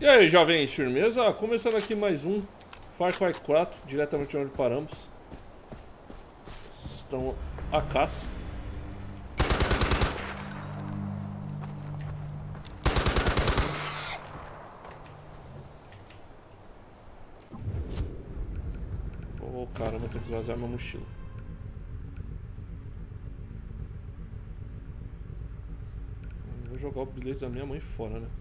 E aí, jovens, firmeza? Começando aqui mais um Far Cry 4, diretamente onde paramos. Estão a caça. Oh, caramba, tem que esvaziar minha mochila. Vou jogar o bilhete da minha mãe fora, né?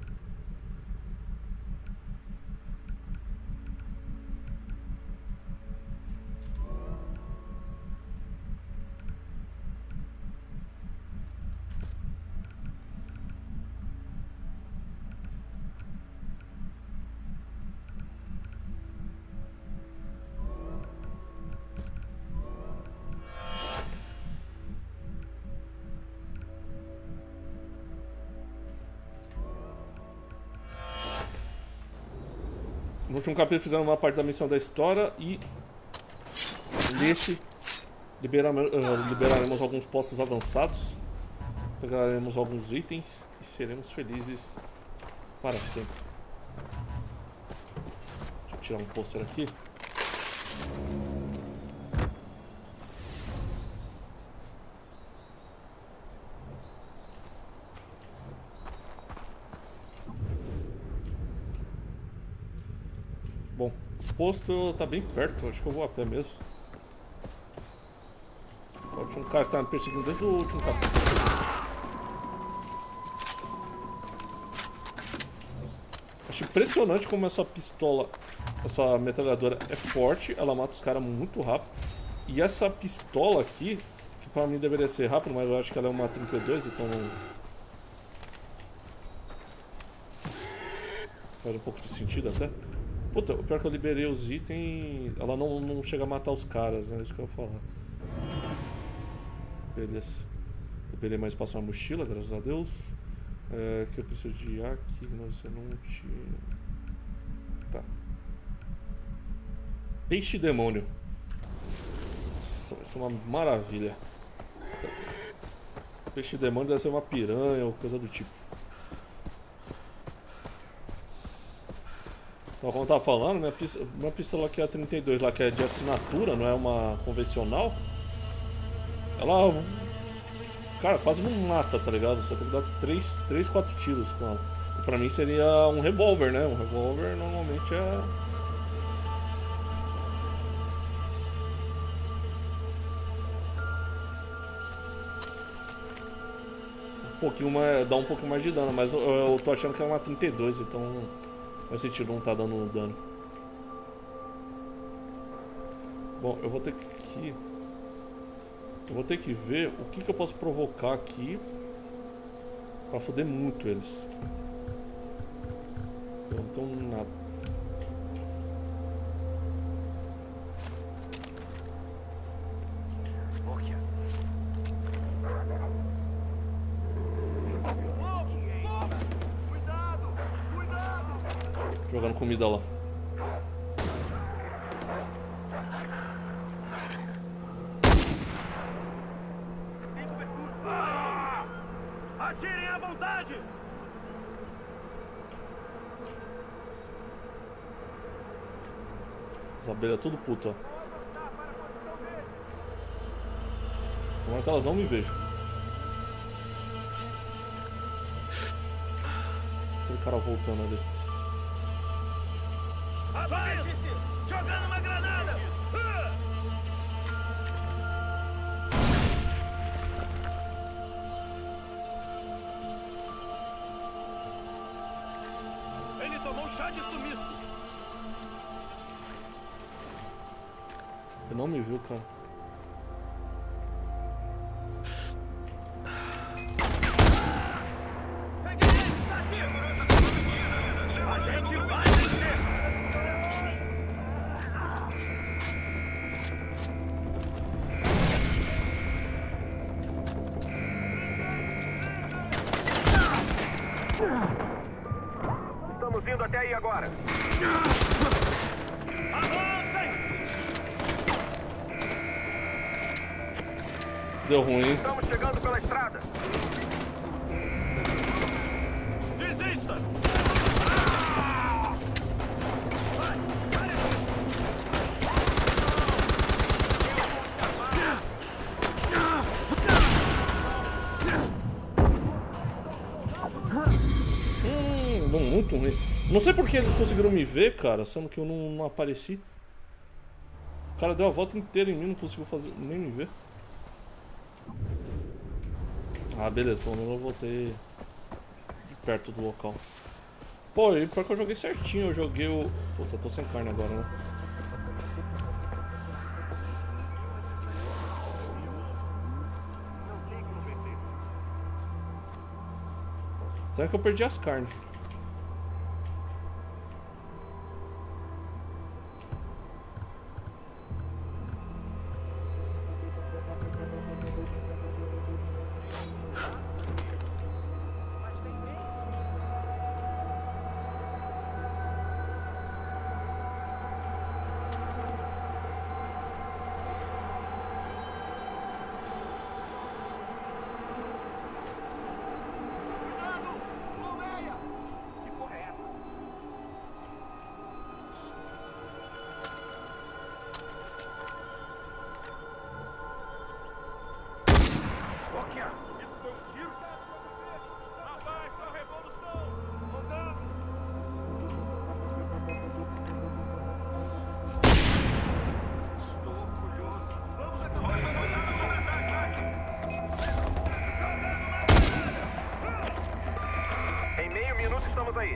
No último capítulo fizemos uma parte da missão da história e nesse liberaremos alguns postos avançados, pegaremos alguns itens e seremos felizes para sempre. Deixa eu tirar um pôster aqui. Bom, o posto tá bem perto, acho que eu vou a pé mesmo. Tinha um cara que tá me perseguindo desde o último capítulo. Acho impressionante como essa pistola, essa metralhadora é forte, ela mata os caras muito rápido. E essa pistola aqui, que pra mim deveria ser rápido, mas eu acho que ela é uma 32, então faz um pouco de sentido até. Puta, o pior é que eu liberei os itens, ela não chega a matar os caras, né? Isso que eu ia falar. Beleza. Liberei mais espaço na mochila, graças a Deus. Que eu preciso de ar aqui, você não tinha. Tá. Peixe demônio. Isso é uma maravilha. Peixe demônio deve ser uma piranha ou coisa do tipo. Então, como eu tava falando, minha pistola aqui é a 32, lá que é de assinatura, não é uma convencional. Ela, cara, quase não mata, tá ligado? Você tem que dar 3, 4 tiros com ela. E pra mim seria um revólver, né? Um revólver normalmente é... dá um pouquinho mais de dano, mas eu tô achando que é uma 32, então não faz sentido não tá dando dano. Bom, eu vou ter que ver o que eu posso provocar aqui pra foder muito eles. Eu não tenho nada. Jogando comida lá. Atirem à vontade! As abelhas tudo puta, ó. Tomara que elas não me vejam. Aquele cara voltando ali. Abaixe-se! Jogando uma granada! Ele tomou chá de sumiço! Ele não me viu, cara. Peguei ele! Tá aqui! A gente vai vencer! Estamos indo até aí agora. Avancem! Deu ruim, hein? Estamos chegando pela estrada. Desista! Deu muito ruim. Não sei porque eles conseguiram me ver, cara, sendo que eu não apareci. O cara deu a volta inteira em mim, não conseguiu fazer nem me ver. Ah, beleza, pelo menos eu voltei de perto do local. Pô, e pior que eu joguei certinho, eu joguei o... Puta, eu tô sem carne agora, né? Será que eu perdi as carnes? Em meio minuto estamos aí.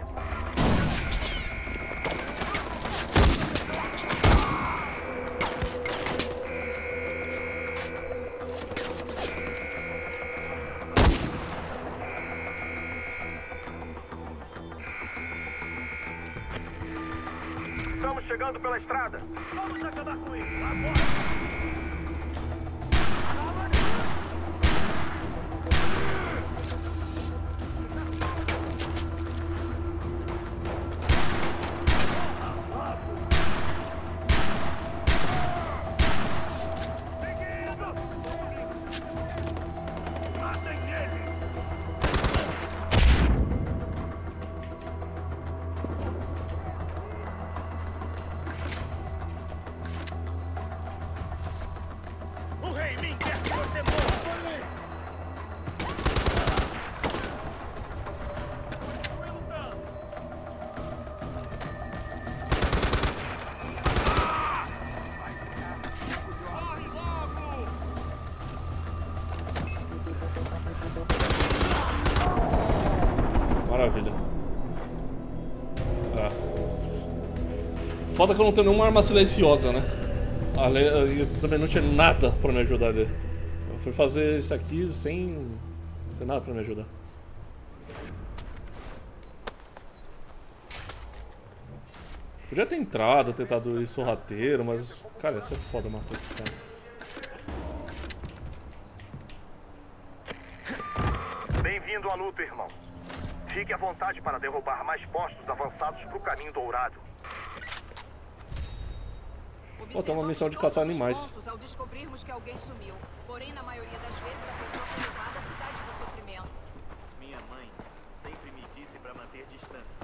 Estamos chegando pela estrada. Vamos acabar com isso. Agora! Maravilha. Foda que eu não tenho nenhuma arma silenciosa, né? Eu também não tinha nada pra me ajudar ali. Eu fui fazer isso aqui sem nada pra me ajudar. Podia ter entrado, tentado ir sorrateiro, mas... Cara, ia ser foda matar esse cara. Bem-vindo à luta, irmão. Fique à vontade para derrubar mais postos avançados pro caminho dourado. Pô, tem uma missão de caçar animais. Ao descobrirmos que alguém sumiu. Porém, na maioria das vezes, a pessoa foi levada à cidade do sofrimento. Minha mãe sempre me disse para manter distância.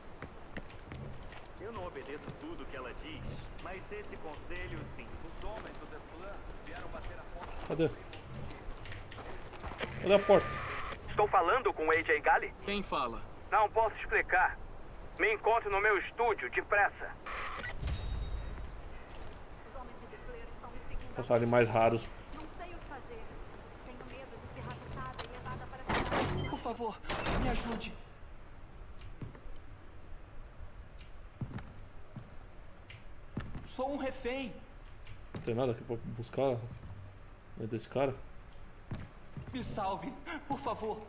Eu não obedeço tudo que ela diz, mas esse conselho, sim. Os homens do The Plan vieram bater a porta. Cadê? Cadê a porta? Estou falando com o AJ Gali? Quem fala? Não posso explicar. Me encontre no meu estúdio, depressa. Caçar animais raros. Não sei o que fazer. Tenho medo de ser raptada e levada para a cidade. Por favor, me ajude. Sou um refém. Não tem nada aqui pra buscar desse cara. Me salve, por favor.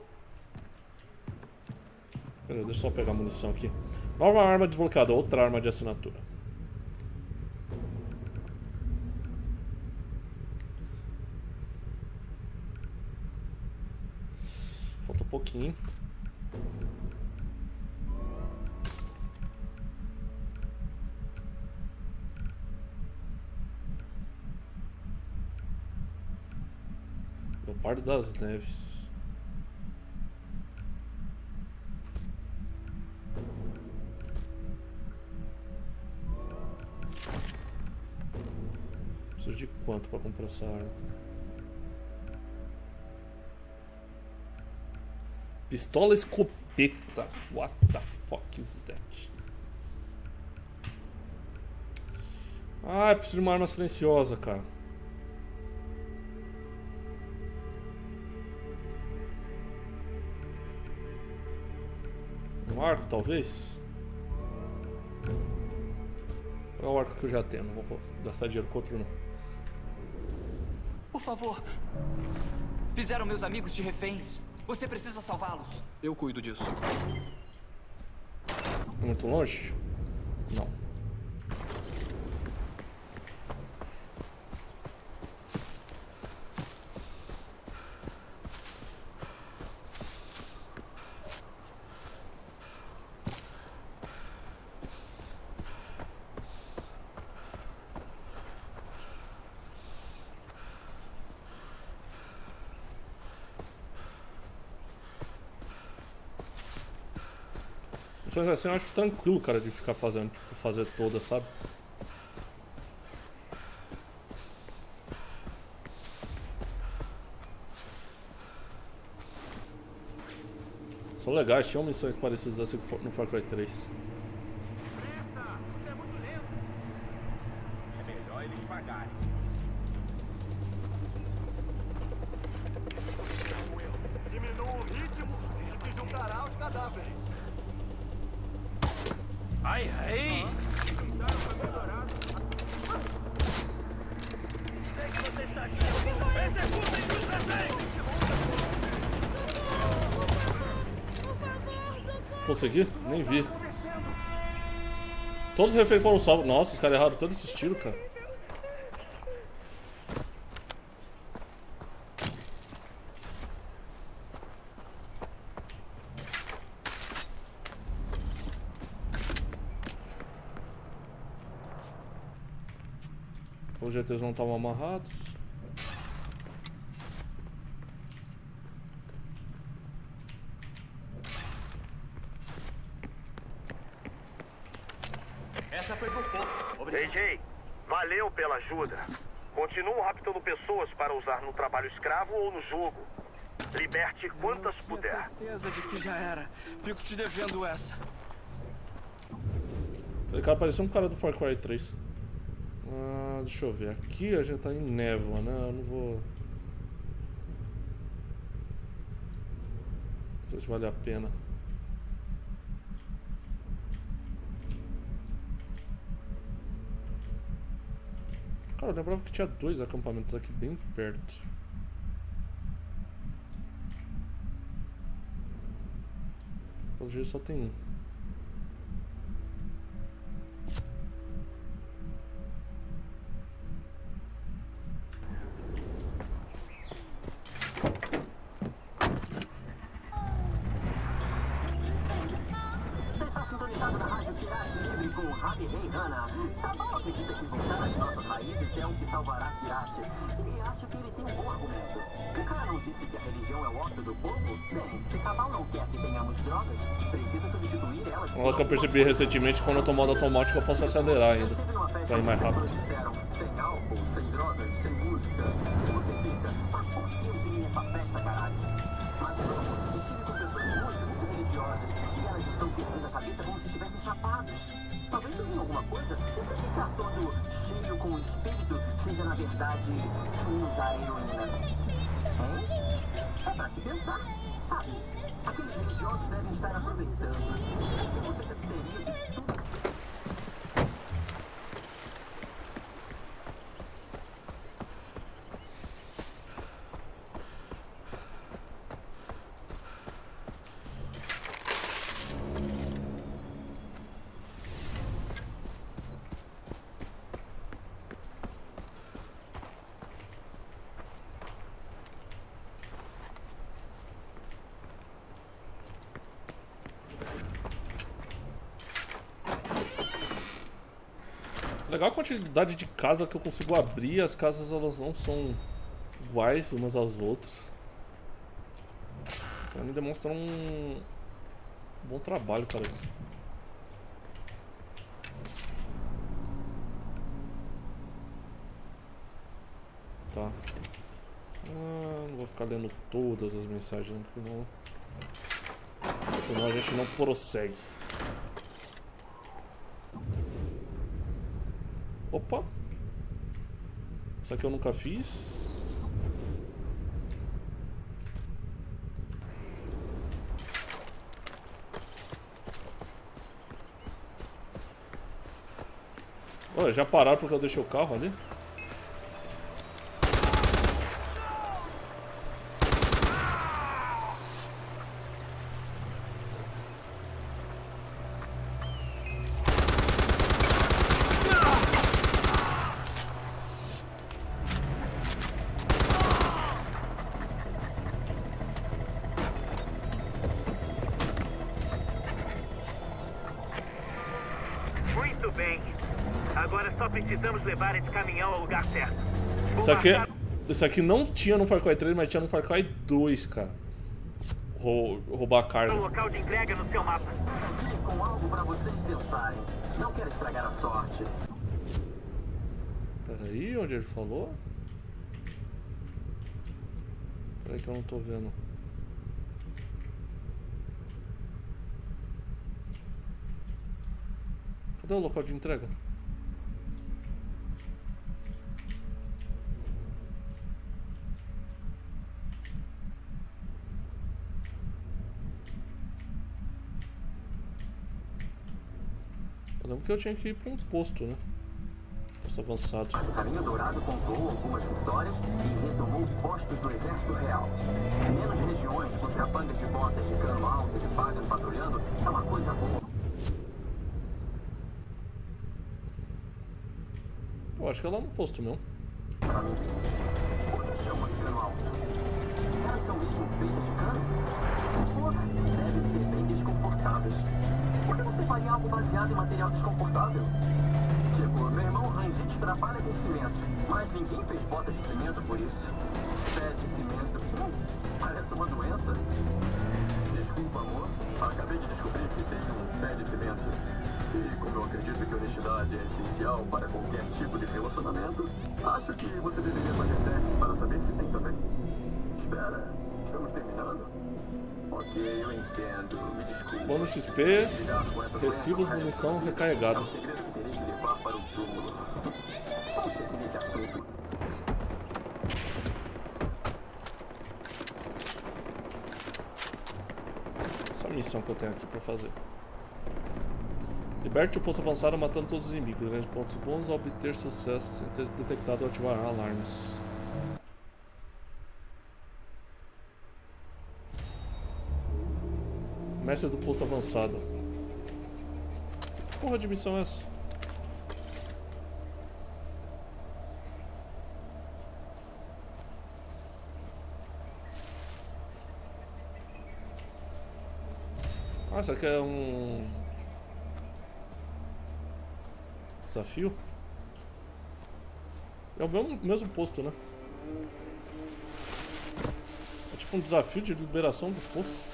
Beleza, deixa eu só pegar a munição aqui. Nova arma desbloqueada, outra arma de assinatura. Falta um pouquinho. Leopardo das Neves. Preciso de quanto pra comprar essa arma? Pistola escopeta. What the fuck is that? Ah, eu preciso de uma arma silenciosa, cara. Um arco, talvez? É o arco que eu já tenho, não vou gastar dinheiro com outro, não. Por favor. Fizeram meus amigos de reféns. Você precisa salvá-los. Eu cuido disso. Muito longe? Não. Missões assim eu acho tranquilo, cara, de ficar fazendo, tipo, fazer todas, sabe? São legais, tinham missões parecidas assim no Far Cry 3. Você é muito lento. É melhor eles pagarem. Diminua o ritmo e se juntará aos cadáveres. Ai, ai! Juntaram pra melhorar. Sei que você está aqui. Executem os reféns! Consegui? Nem vi. Todos os reféns foram salvos. Nossa, os caras erraram todo esse tiro, cara. Os GTs não estavam amarrados. Essa foi por pouco. AJ, valeu pela ajuda. Continuo raptando pessoas para usar no trabalho escravo ou no jogo. Liberte quantas puder. Certeza de que já era. Fico te devendo essa. Aquele cara parecia um cara do Far Cry 3. Deixa eu ver. Aqui a gente tá em névoa, né? Eu não vou... Não sei se vale a pena. Cara, eu lembrava que tinha 2 acampamentos aqui bem perto. Pelo jeito só tem um. Uma coisa que eu percebi recentemente, quando eu tô modo automático eu posso acelerar ainda, pra ir mais rápido. Sem álcool, sem drogas, sem música. Você fica, mas por que eu vim nessa festa, caralho? Mas eu estive com pessoas muito religiosas e elas estão perdendo a cabeça como se estivessem chapadas. Talvez tenha alguma coisa que você ficar todo cheio com o espírito seja na verdade usar heroína. Hein? É pra se pensar, sabe? Aqueles religiosos devem estar aproveitando. E você deve teria de tudo. Legal a quantidade de casa que eu consigo abrir. As casas elas não são iguais umas às outras. Pra mim demonstra um bom trabalho, cara. Tá. Não vou ficar lendo todas as mensagens, porque não. Senão a gente não prossegue. Opa! Isso aqui eu nunca fiz. Olha, já pararam porque eu deixei o carro ali? Muito bem. Agora só precisamos levar esse caminhão ao lugar certo. Isso aqui não tinha no Far Cry 3, mas tinha no Far Cry 2, cara. Roubar carga. O local de entrega no seu mapa. Aqui com algo pra vocês pensarem. Não quero estragar a sorte. Peraí, onde ele falou? Peraí que eu não tô vendo. Cadê o local de entrega? Eu lembro que eu tinha que ir para um posto, né? Posto avançado. O Caminho Dourado contou algumas vitórias e retomou postos do Exército Real. Menos regiões com capangas de botas de cano alto de Pagan patrulhando é uma coisa boa. Eu acho que é lá no posto mesmo. Pra mim, por que chama de cano alto? Elas são mesmo feitas de cano? Porra, devem ser bem desconfortáveis. Por que você faria algo baseado em material desconfortável? Tipo, meu irmão Rangit trabalha com cimento, mas ninguém fez botas de cimento por isso. Pé de cimento, parece uma doença. Desculpa, amor, acabei de descobrir que tem um pé de cimento. E como eu acredito que honestidade é essencial para qualquer tipo de relacionamento, acho que você deveria fazer teste para saber se tem também. Espera, estamos terminando? Ok, eu entendo, me desculpe. Bônus XP, recibos, munição recarregada. É um segredo que terei que levar para o túmulo. Vamos seguir nesse assunto. Essa é a missão que eu tenho aqui pra fazer. Liberte o posto avançado matando todos os inimigos. Ganhe pontos bônus ao obter sucesso sem ter detectado ou ativar alarmes. Mestre do posto avançado. Que porra de missão é essa? Ah, isso aqui é um desafio? É o mesmo posto, né? É tipo um desafio de liberação do posto.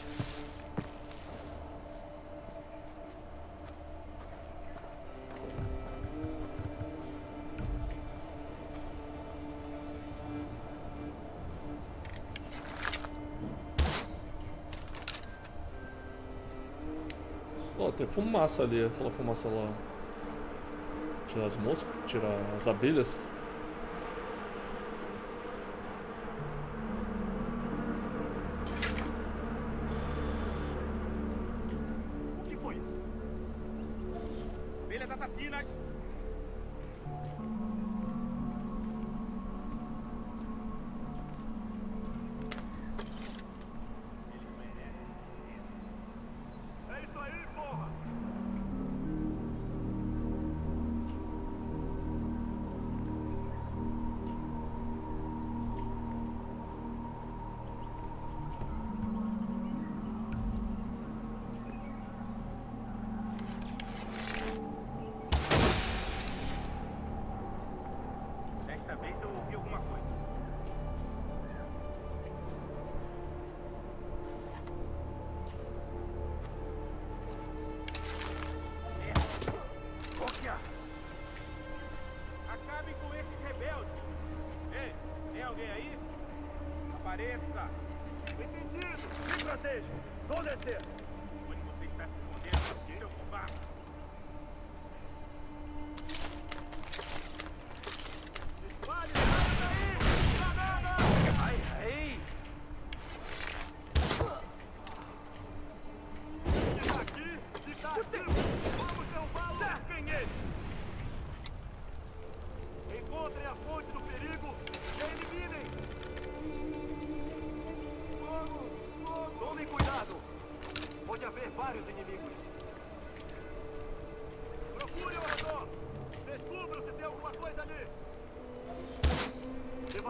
Ó, tem fumaça ali, aquela fumaça lá. Tirar as moscas, tirar as abelhas. O que foi isso? Abelhas assassinas! É isso aí, porra! Desta vez eu ouvi alguma coisa. Foquear! Acabem com esses rebeldes! Ei, tem alguém aí? Apareça! Entendido! Me protejam! Vou descer! O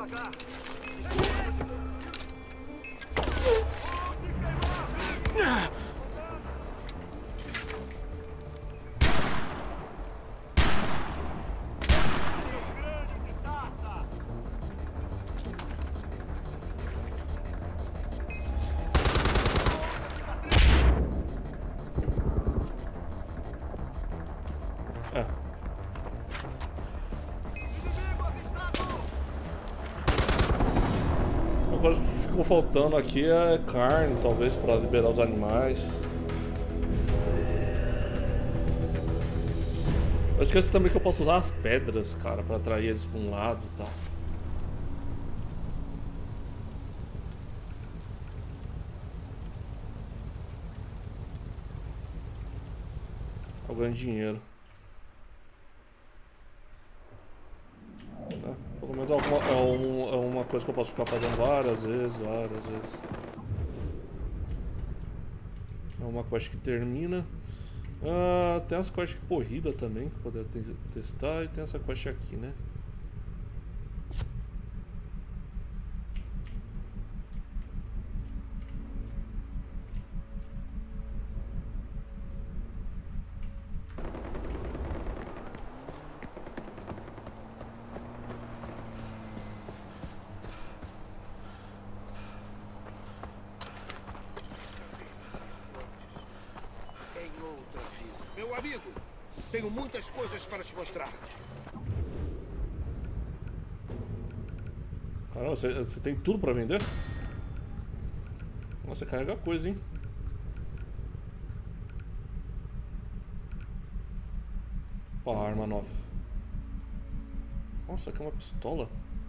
É. Uma coisa que ficou faltando aqui é carne, talvez, para liberar os animais. Eu esqueci também que eu posso usar as pedras, cara, para atrair eles para um lado e tal. Eu ganho dinheiro. Pelo menos é uma coisa que eu posso ficar fazendo várias vezes. É uma quest que termina. Tem as quests de corrida também, que poder testar, e tem essa quest aqui, né? Meu amigo, tenho muitas coisas para te mostrar. Caramba, você tem tudo pra vender? Nossa, você carrega coisa, hein? Ó, a arma nova. Nossa, aqui é uma pistola.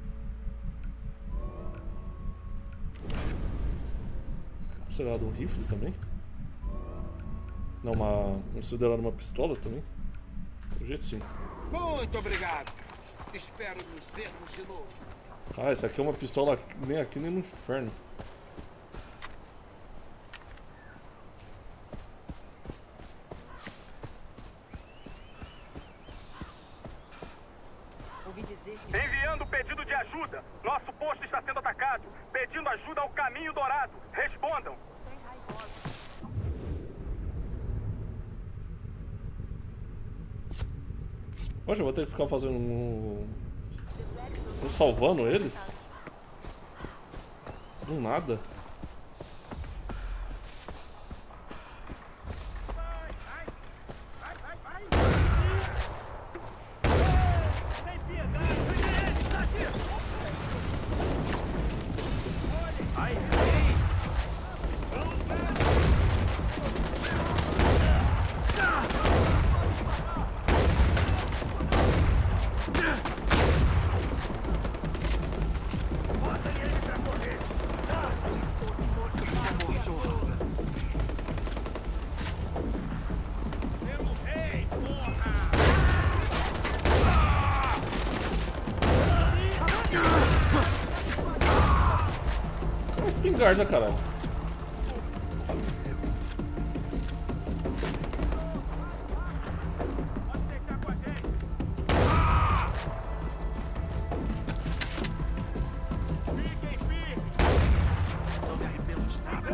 Considerado um rifle também? Não, considerado uma pistola também? Do jeito sim. Muito obrigado. Espero nos vermos de novo. Ah, essa aqui é uma pistola nem aqui nem no inferno. Ouvi dizer que... Enviando pedido de ajuda. Nosso posto está sendo atacado. Pedindo ajuda ao Caminho Dourado. Respondam. Poxa, eu vou ter que ficar fazendo salvando eles? Do nada. Espingarda, caralho. Não me arrependo de nada.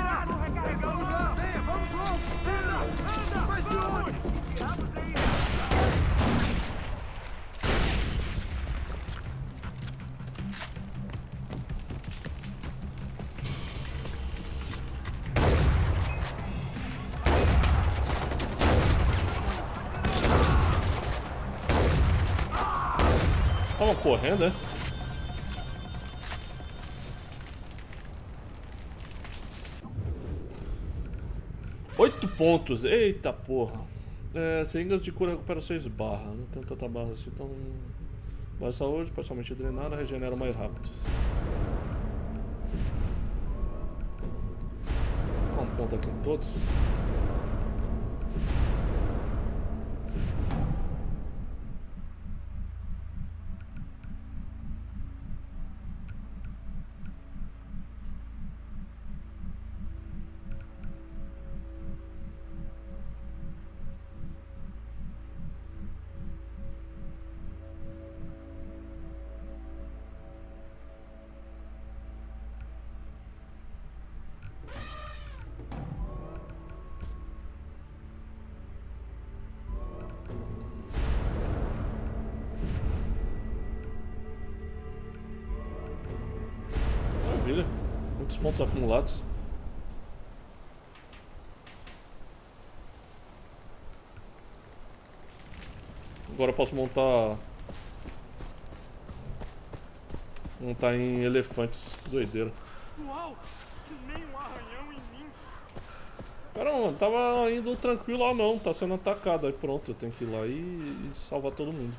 Estavam correndo, é? Oito pontos, eita porra. Seringas de cura recupera 6 barras. Não tem tanta barra assim, então. Barra de saúde, parcialmente drenada, regenera mais rápido. Vou colocar um ponto aqui em todos. muitos pontos acumulados. Agora eu posso montar em elefantes. Doideira. Uau! Que nem um arranhão em mim. Caramba, tava indo tranquilo lá não, tá sendo atacado. Aí pronto, eu tenho que ir lá e salvar todo mundo.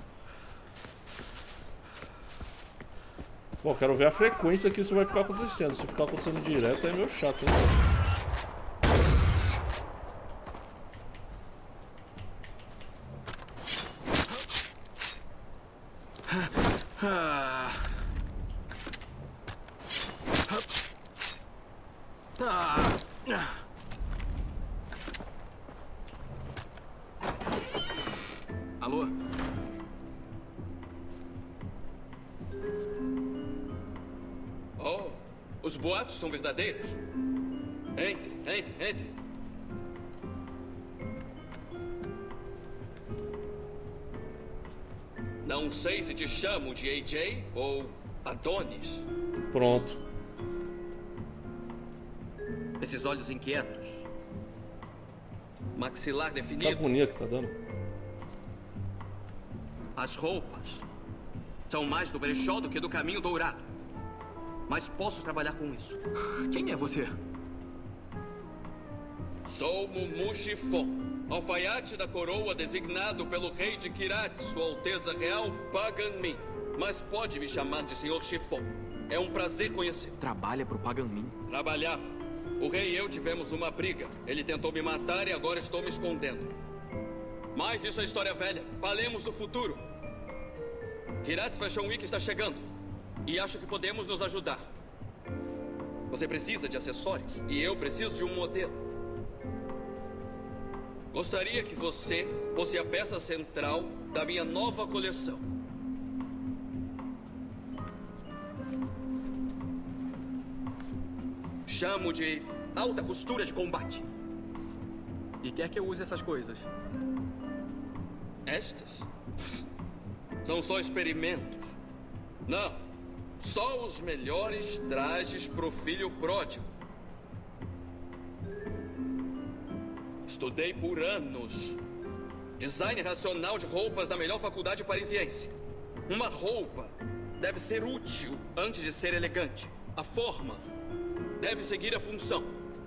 Bom, quero ver a frequência que isso vai ficar acontecendo. Se ficar acontecendo direto é meio chato, hein? Alô? Oh, os boatos são verdadeiros. Entre. Não sei se te chamo de AJ ou Adonis. Pronto. Esses olhos inquietos. Maxilar Que definido. agonia que tá dando. As roupas são mais do brechó do que do caminho dourado. Mas posso trabalhar com isso. Quem é você? Sou Mumu Chiffon, alfaiate da coroa designado pelo rei de Kyrat, Sua Alteza Real Pagan Min. Mas pode me chamar de Sr. Chiffon. É um prazer conhecer. Trabalha pro Pagan Min. Trabalhava. O rei e eu tivemos uma briga. Ele tentou me matar e agora estou me escondendo. Mas isso é história velha. Falemos do futuro. Kyrat Fashion Week está chegando. E acho que podemos nos ajudar. Você precisa de acessórios e eu preciso de um modelo. Gostaria que você fosse a peça central da minha nova coleção. Chamo de alta costura de combate. E quer que eu use essas coisas? Estas são só experimentos. Não, só os melhores trajes pro filho pródigo. Estudei por anos design racional de roupas da melhor faculdade parisiense. Uma roupa deve ser útil antes de ser elegante. A forma deve seguir a função.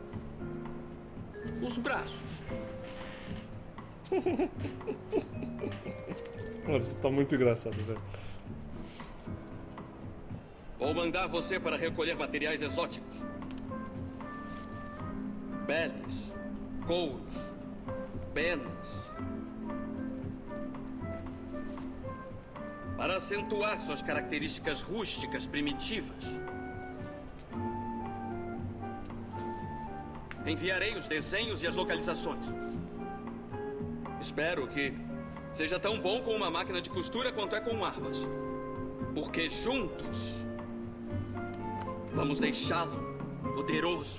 Os braços. Nossa, tá muito engraçado, velho. Vou mandar você para recolher materiais exóticos. Peles, couros, penas. Para acentuar suas características rústicas primitivas. Enviarei os desenhos e as localizações. Espero que seja tão bom com uma máquina de costura quanto é com armas. Porque juntos vamos deixá-lo poderoso.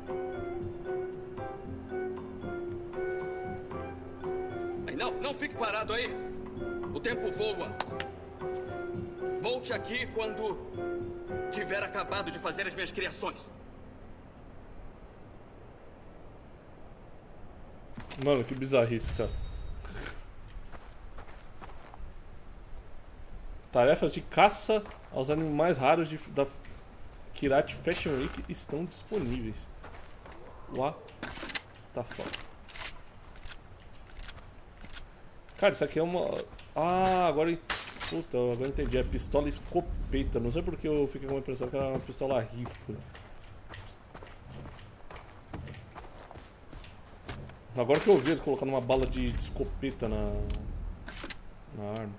Não fique parado aí. O tempo voa. Volte aqui quando tiver acabado de fazer as minhas criações. Mano, que bizarrice, cara. Tarefas de caça aos animais raros da Kyrat Fashion Week estão disponíveis. What the fuck? Cara, isso aqui é uma... Ah, agora... Puta, agora entendi. É pistola escopeta. Não sei porque eu fiquei com a impressão que era uma pistola rifle. Agora que eu vi ele colocando uma bala de escopeta na arma.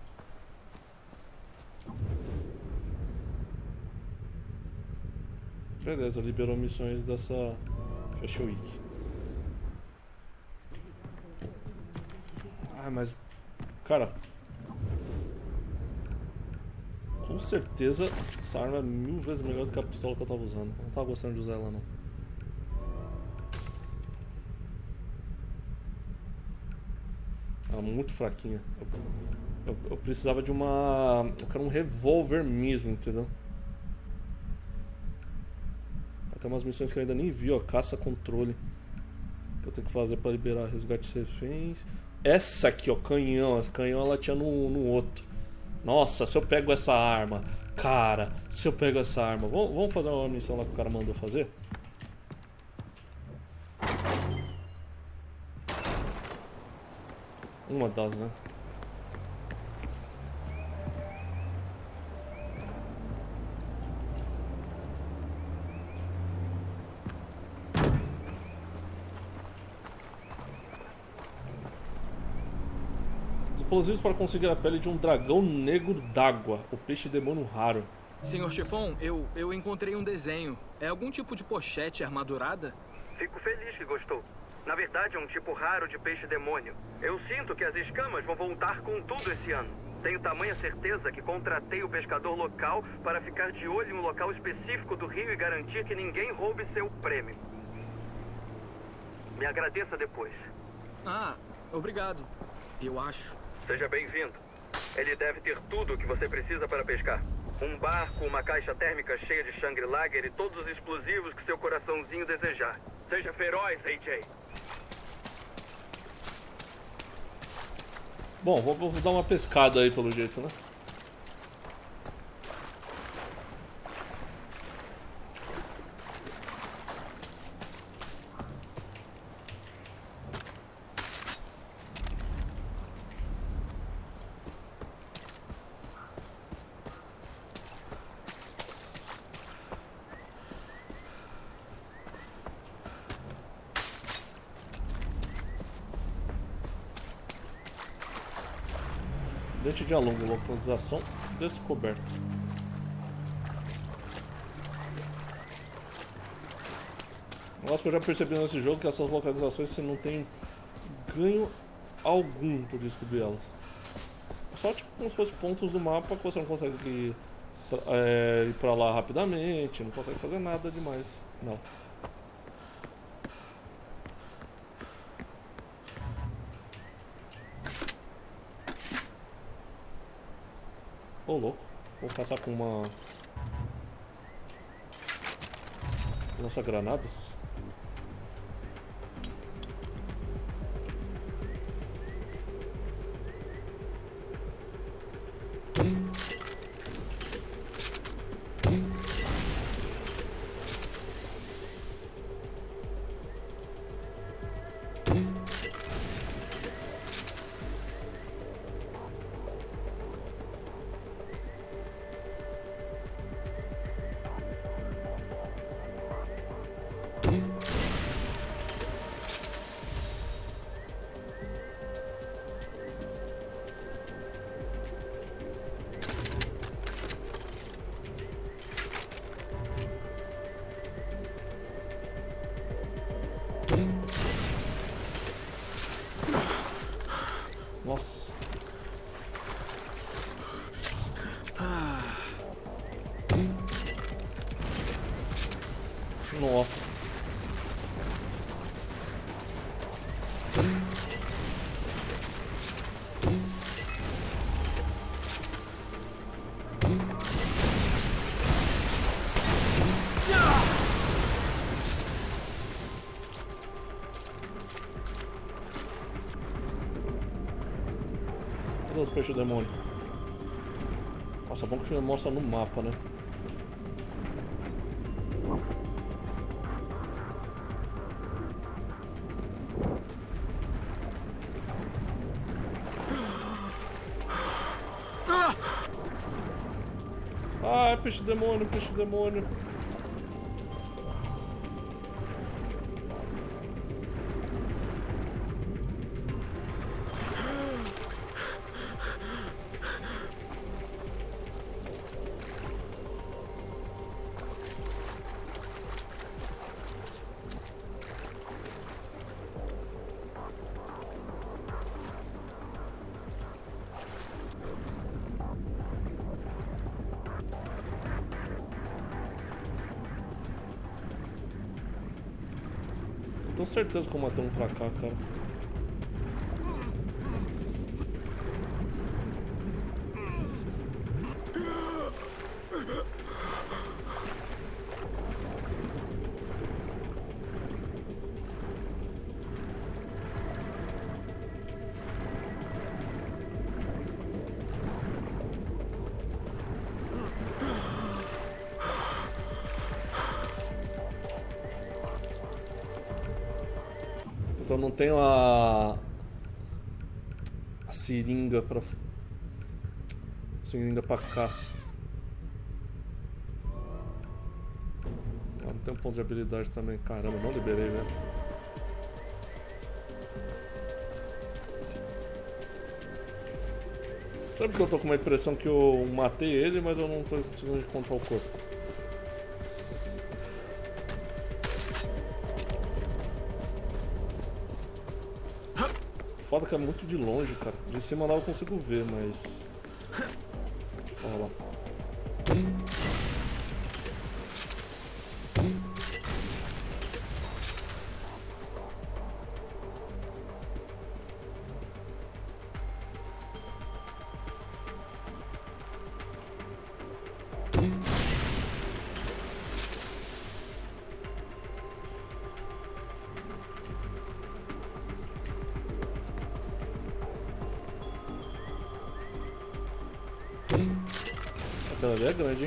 Beleza, liberou missões dessa Fashion Week. Ah, mas... Cara... Com certeza essa arma é 1000 vezes melhor do que a pistola que eu tava usando. Eu não tava gostando de usar ela, não. Ela é muito fraquinha. Eu precisava de uma... Eu quero um revólver mesmo, entendeu? Tem umas missões que eu ainda nem vi, ó. Caça-controle. Que eu tenho que fazer pra liberar resgate de reféns. Essa aqui, ó, canhão. Esse canhão ela tinha no outro. Nossa, se eu pego essa arma. Cara, se eu pego essa arma. Vamos fazer uma missão lá que o cara mandou fazer? Uma das, né? Explosivos para conseguir a pele de um dragão negro d'água, o peixe demônio raro. Senhor Chefão, eu encontrei um desenho. É algum tipo de pochete armadurada? Fico feliz que gostou. Na verdade, é um tipo raro de peixe demônio. Eu sinto que as escamas vão voltar com tudo esse ano. Tenho tamanha certeza que contratei o pescador local para ficar de olho em um local específico do rio e garantir que ninguém roube seu prêmio. Me agradeça depois. Ah, obrigado. Eu acho. Seja bem-vindo. Ele deve ter tudo o que você precisa para pescar. Um barco, uma caixa térmica cheia de Shangri-Lager e todos os explosivos que seu coraçãozinho desejar. Seja feroz, AJ. Bom, vou dar uma pescada aí pelo jeito, né? Dente de alongo, localização descoberta. Um negócio que eu já percebi nesse jogo é que essas localizações você não tem ganho algum por descobrir elas. Só tipo como se fossem pontos do mapa que você não consegue ir pra lá rapidamente, não consegue fazer nada demais, não. Ô, louco, vou caçar com uma lança-granadas. Nossa. Nossa. Cadê os peixes demônio? Nossa, bom que mostra no mapa, né? Ah, é peixe demônio, peixe demônio. Tenho certeza que eu matei um pra cá, cara. não tenho a seringa pra caça. Não tem um ponto de habilidade também. Caramba, não liberei, velho. Sabe que eu tô com uma impressão que eu matei ele, mas eu não tô conseguindo encontrar o corpo. Foda que é muito de longe, cara. De cima lá eu consigo ver, mas... Olha lá. Aquela ali é grande, hein?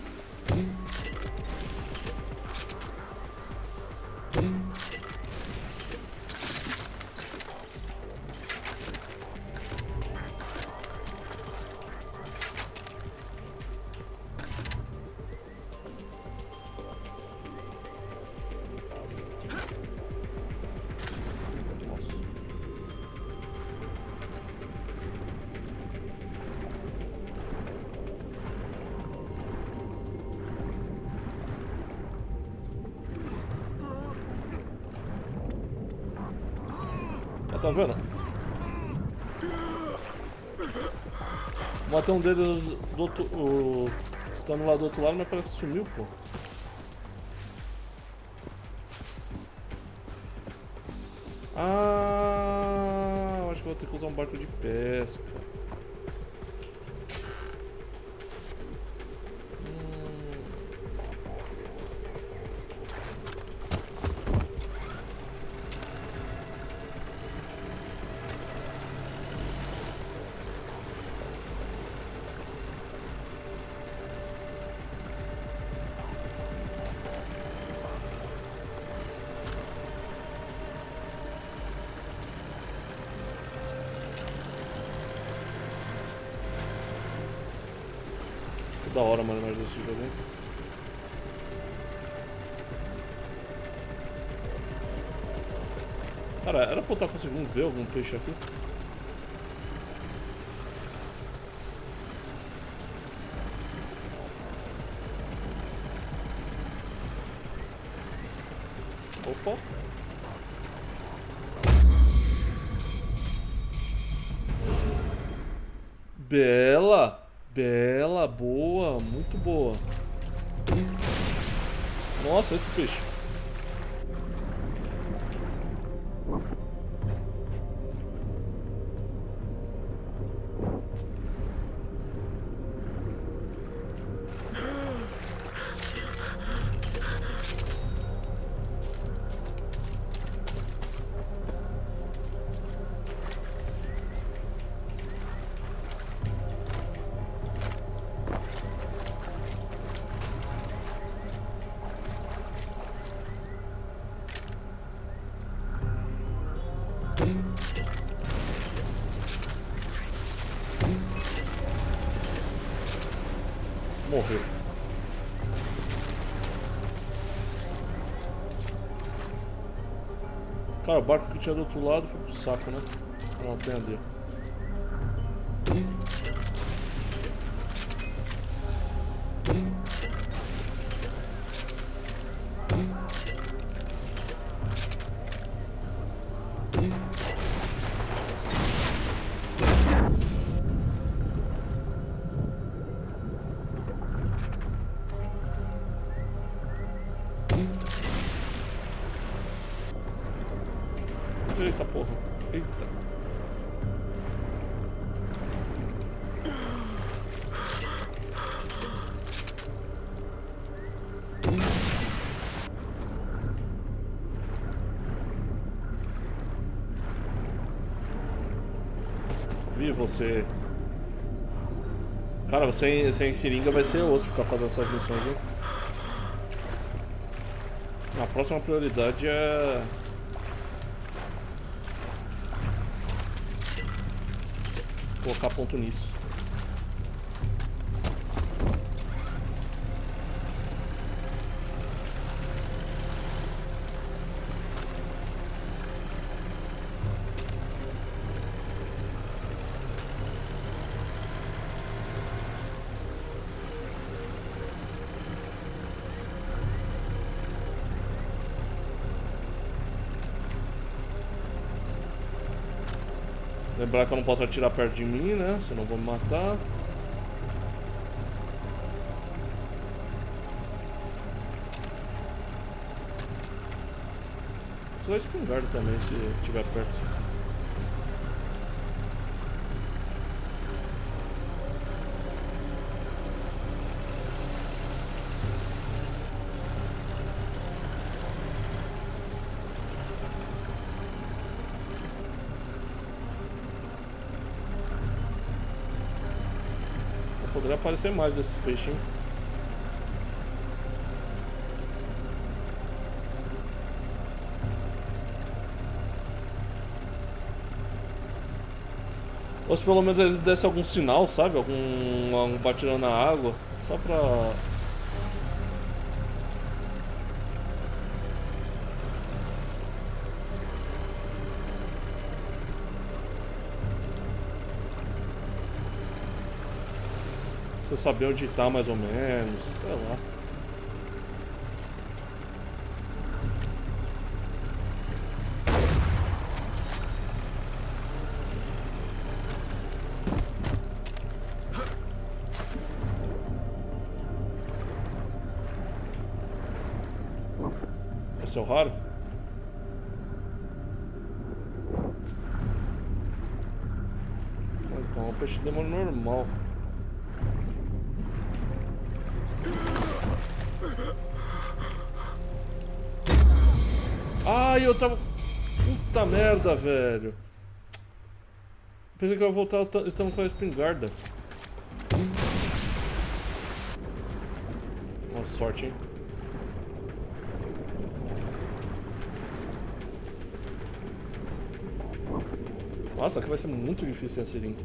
Tá vendo? Matei um deles do outro, estando lá do outro lado, mas parece que sumiu, pô. Ah, acho que vou ter que usar um barco de pesca. Da hora, mano, mais desse jogo, hein? Cara, era pra eu estar conseguindo ver algum peixe aqui? Opa! Bela! Bela, boa, muito boa. Nossa, esse peixe. Morreu. Cara, o barco que tinha do outro lado foi pro saco, né? Não, tem ali. Eita porra, eita. Vi você. Cara, sem seringa vai ser osso ficar fazendo essas missões, hein? A próxima prioridade é colocar ponto nisso. Lembrar que eu não posso atirar perto de mim, né? Senão vão me matar. Só espingarda também, se estiver perto. Poderia aparecer mais desses peixinhos. Ou se pelo menos eles dessem algum sinal, sabe? Algum batidão na água. Só pra... você saber onde tá mais ou menos, sei lá. Esse é o raro? Então é um peixe demônio normal. Ai, eu tava... Puta merda, velho. Pensei que eu ia voltar, estamos com a espingarda. Uma sorte, hein? Nossa, aqui vai ser muito difícil essa seringa.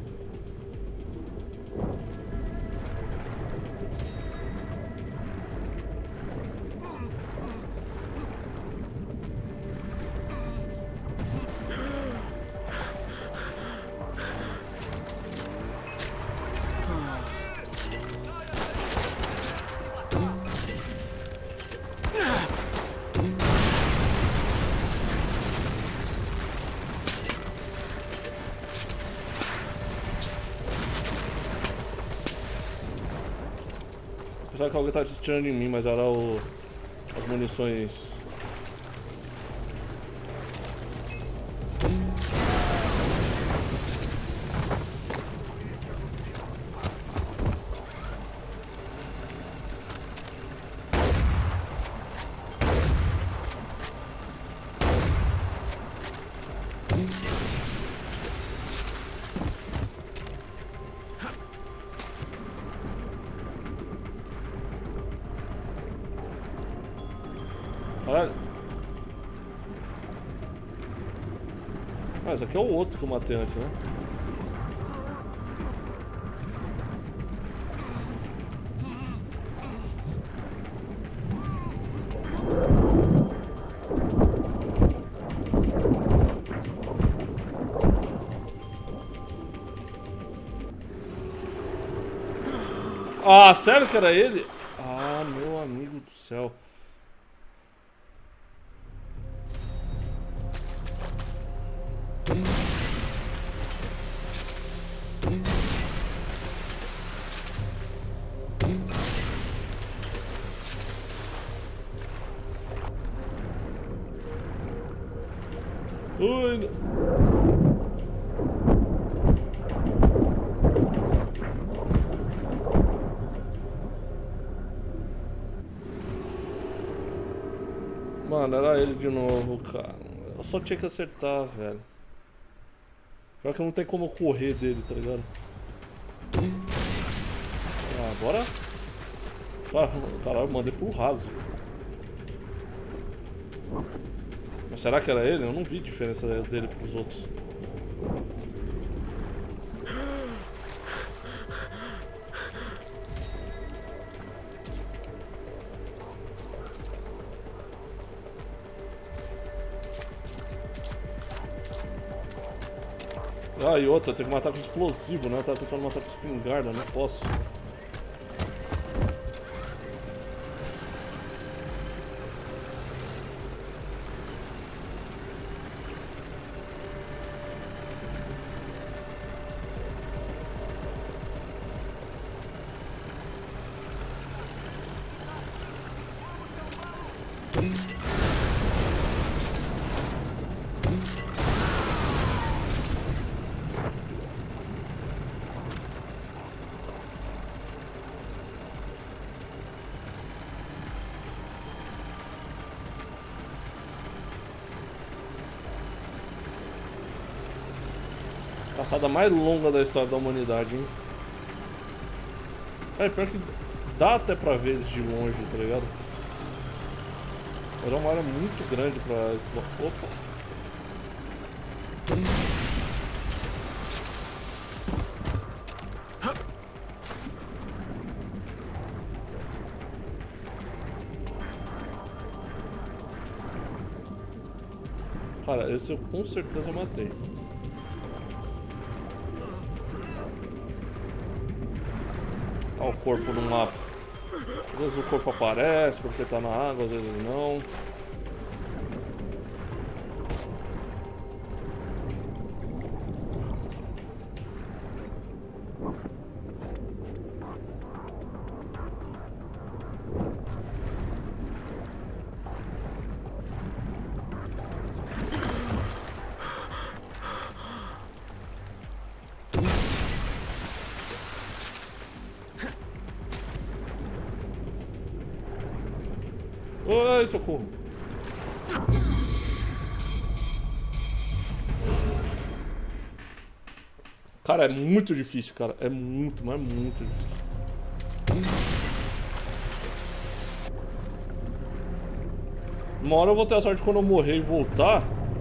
Pensava que alguém tava atirando em mim, mas era as munições. Caralho. Ah, esse aqui é o outro que eu matei antes, né? Ah, sério que era ele? Ah, meu amigo do céu. Ui, mano, era ele de novo, cara. Eu só tinha que acertar, velho. Pior que não tem como correr dele, tá ligado? Ah, bora. Caralho, eu mandei pro raso. Mas será que era ele? Eu não vi diferença dele pros outros. Ah, e outra, tem que matar com explosivo, né? Tá tentando matar com espingarda, não posso. Caçada mais longa da história da humanidade, hein? É, pior que dá até pra ver eles de longe, tá ligado? Mas é uma área muito grande pra explorar. Opa! Cara, esse eu com certeza matei. Olha o corpo no mapa. Às vezes o corpo aparece porque tá na água, às vezes não. Ai, socorro. Cara, é muito difícil, cara. É muito, mas muito difícil. Uma hora eu vou ter a sorte quando eu morrer e voltar.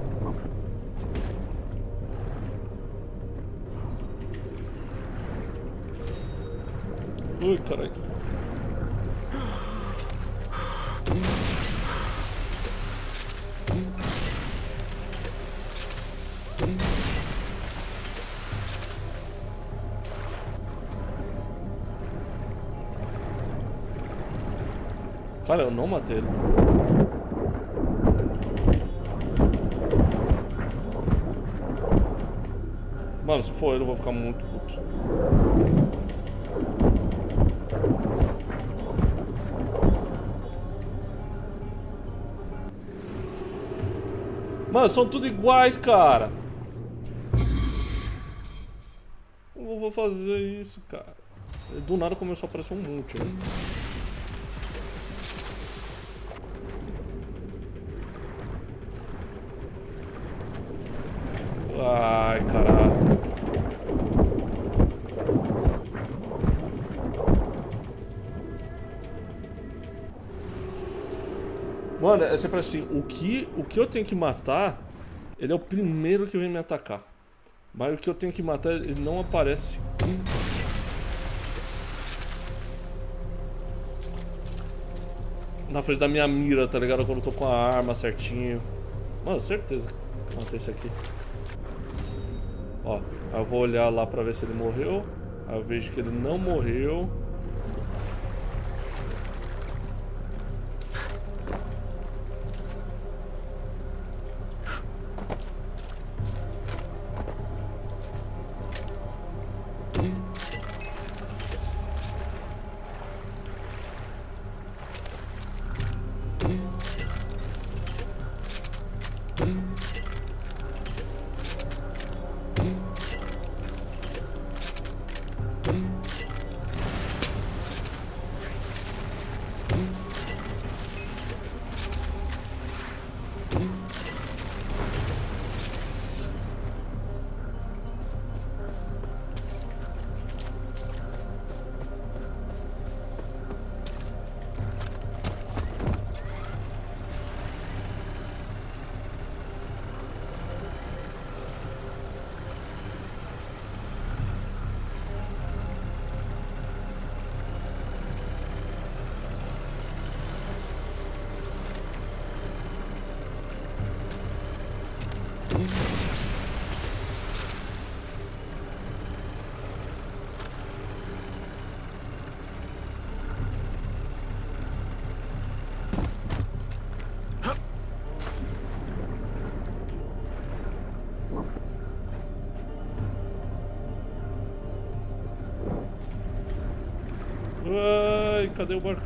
Ui, caralho. Cara, eu não matei ele. Mano, se for ele eu vou ficar muito puto. Mano, são tudo iguais, cara. Como eu vou fazer isso, cara? Do nada começou a aparecer um monte, né? Ai, caralho. Mano, é sempre assim, o que eu tenho que matar, ele é o primeiro que vem me atacar. Mas o que eu tenho que matar, ele não aparece. Na frente da minha mira, tá ligado? Quando eu tô com a arma certinho. Mano, certeza que matei esse aqui. Ó, aí eu vou olhar lá pra ver se ele morreu. Aí eu vejo que ele não morreu. Ai, cadê o barco?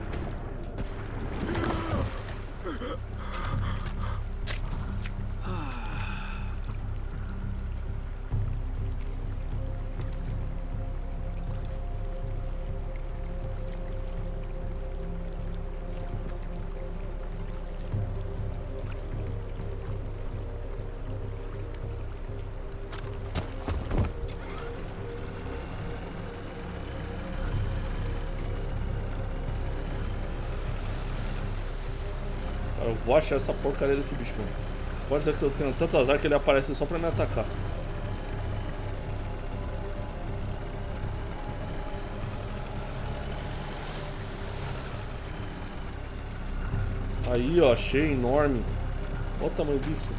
Eu vou achar essa porcaria desse bicho, mano. Pode ser que eu tenha tanto azar que ele aparece só pra me atacar. Aí, ó, achei enorme. Olha o tamanho disso.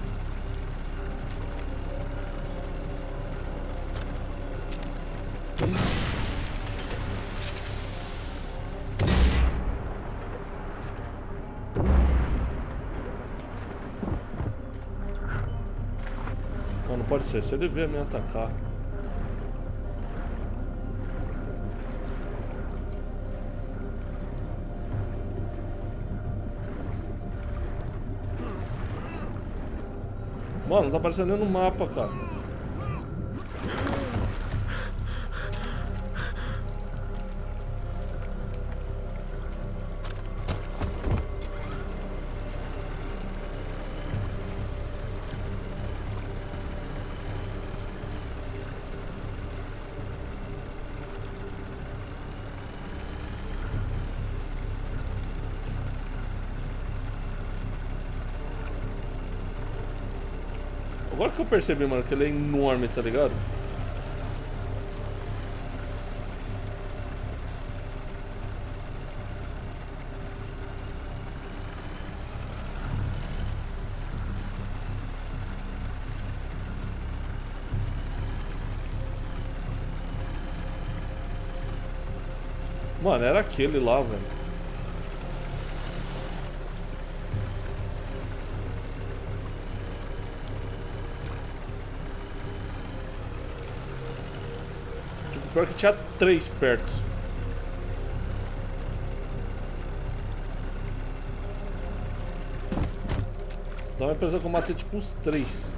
Não pode ser, se ele vier me atacar. Mano, não tá aparecendo nem no mapa, cara. Agora que eu percebi, mano, que ele é enorme, tá ligado? Mano, era aquele lá, velho. Pior que tinha 3 perto. Dá uma impressão que eu matei tipo uns 3.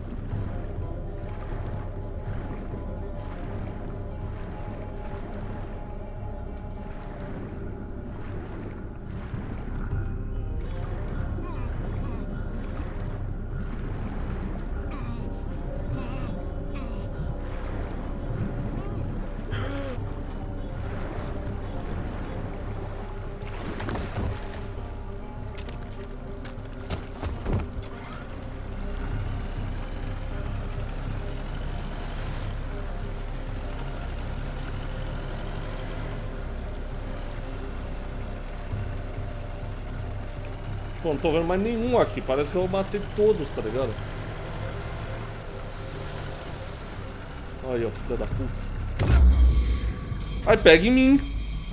Pô, não tô vendo mais nenhum aqui. Parece que eu matei todos, tá ligado? Aí, ó, filha da puta. Ai, pega em mim.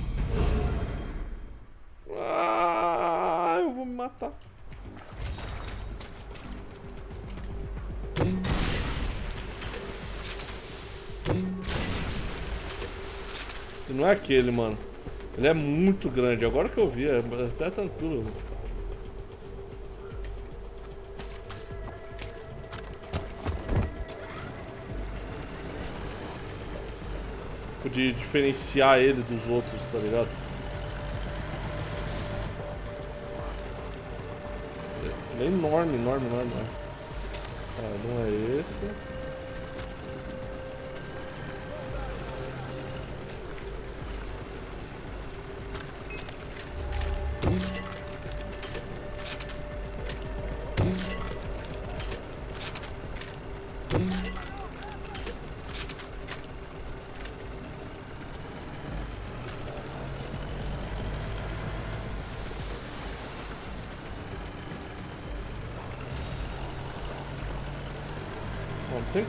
Ah, eu vou me matar. E não é aquele, mano. Ele é muito grande. Agora que eu vi, é até tranquilo. De diferenciar ele dos outros, tá ligado? Ele é enorme, enorme, enorme. Ah, não é esse. Ontem.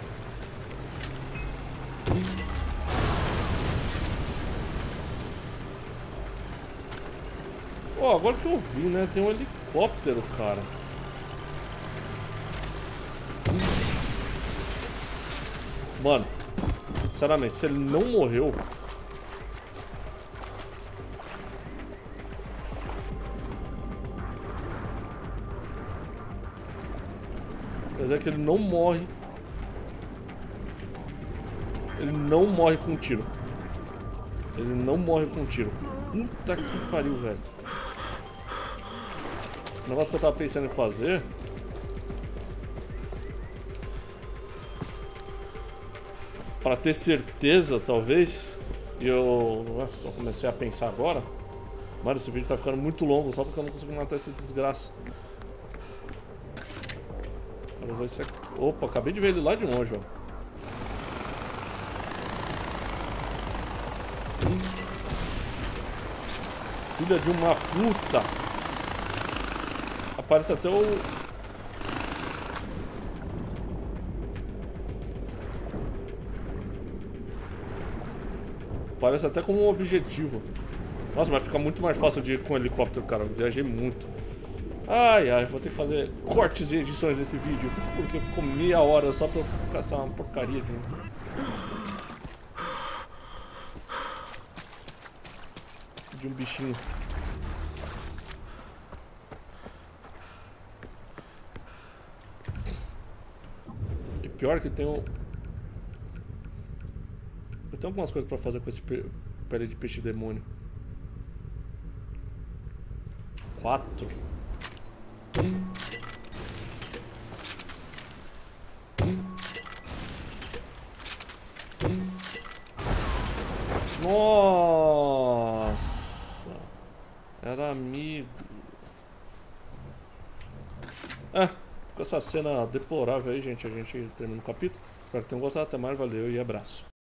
Oh, agora que eu vi, né? Tem um helicóptero, cara. Mano, sinceramente, se ele não morreu, Mas é que ele não morre. Ele não morre com tiro. Ele não morre com tiro. Puta que pariu, velho. O negócio que eu tava pensando em fazer... Pra ter certeza, talvez... E eu comecei a pensar agora... Mano, esse vídeo tá ficando muito longo só porque eu não consigo matar esse desgraça. Vou usar isso aqui. Opa, acabei de ver ele lá de longe, ó. Filha de uma puta! Aparece até o... Parece até como um objetivo. Nossa, mas fica muito mais fácil de ir com o helicóptero, cara. Eu viajei muito. Ai, ai, vou ter que fazer cortes e edições desse vídeo. Porque ficou meia hora só pra eu caçar uma porcaria de um bichinho. E pior que tem um... Eu tenho algumas coisas pra fazer com esse pele de peixe demônio. 4. Nossa! Era amigo. Com essa cena deplorável aí, gente, a gente termina o capítulo. Espero que tenham gostado. Até mais, valeu e abraço.